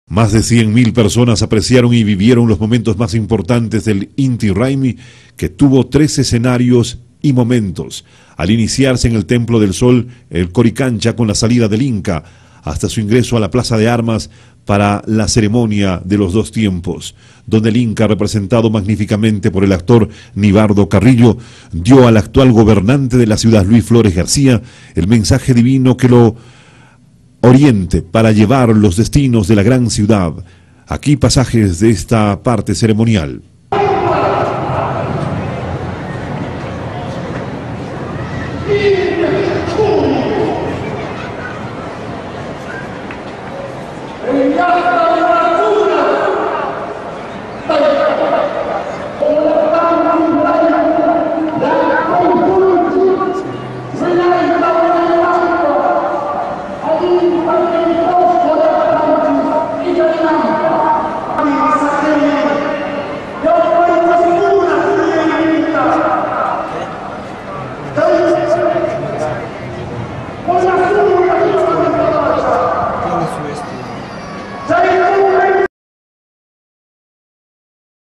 Más de 100.000 personas apreciaron y vivieron los momentos más importantes del Inti Raymi, que tuvo 3 escenarios y momentos. Al iniciarse en el Templo del Sol, el Coricancha, con la salida del Inca, hasta su ingreso a la Plaza de Armas para la ceremonia de los 2 tiempos, donde el Inca, representado magníficamente por el actor Nibardo Carrillo, dio al actual gobernante de la ciudad, Luis Flores García, el mensaje divino que lo oriente para llevar los destinos de la gran ciudad. Aquí pasajes de esta parte ceremonial.